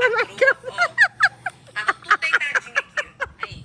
na cama. Tava tudo deitadinho aqui, ó. Aí.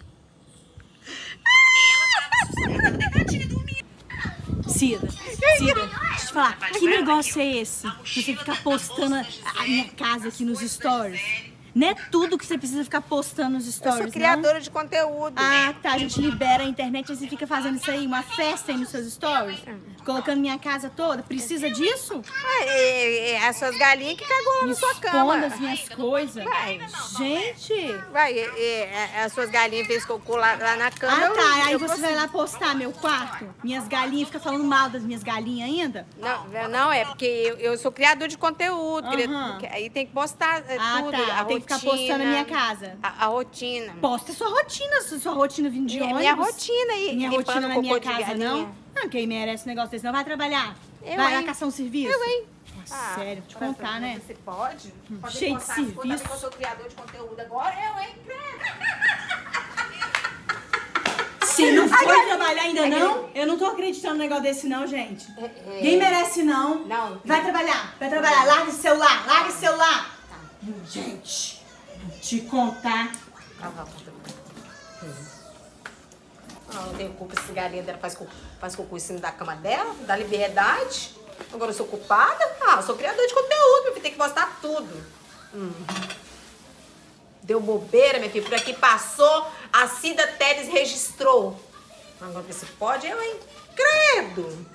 Ela tava deitadinha, dormindo. Cida, deixa eu te falar, que negócio é esse? Você ficar postando a minha casa aqui nos stories? Não é tudo que você precisa ficar postando nos Eu stories, sou criadora de conteúdo. Ah, tá, a gente libera a internet e você fica fazendo isso aí, uma festa aí nos seus stories? Colocando minha casa toda? Precisa disso? As suas galinhas que cagou lá na sua cama. Expondo as minhas coisas. Vai. Gente! Vai, as suas galinhas fez cocô lá na cama. Ah, tá, aí eu você consigo. vai lá postar meu quarto? Minhas galinhas, fica falando mal das minhas galinhas ainda? Não, é porque eu sou criador de conteúdo. Aham. Aí tem que postar Ah, tudo. tá, A tem que ficar postando a minha casa. A rotina. Posta sua rotina vindo de ônibus. Minha rotina aí. Minha limpando rotina na cocô minha de casa, galinha. não? Não, quem merece um negócio desse não vai trabalhar. Eu, Vai lá hein? caçar um serviço. Eu, hein? Nossa, sério, te contar, né? Você pode? Pode Cheio de postar as coisas, serviço. também que eu sou criador de conteúdo agora. Eu, hein? Você não foi trabalhar ainda não? Eu não tô acreditando num negócio desse não, gente. Ninguém merece não. Não. Vai trabalhar. Larga esse celular, larga esse celular. Gente, vou te contar. Não tenho culpa, esse galinha dela faz cocô em cima da cama dela, dá liberdade. Agora eu sou culpada? Eu sou criador de conteúdo, meu filho, tem que postar tudo. Deu bobeira, minha filha, por aqui passou, a Cida Teles registrou. Agora se pode, eu, hein? Credo!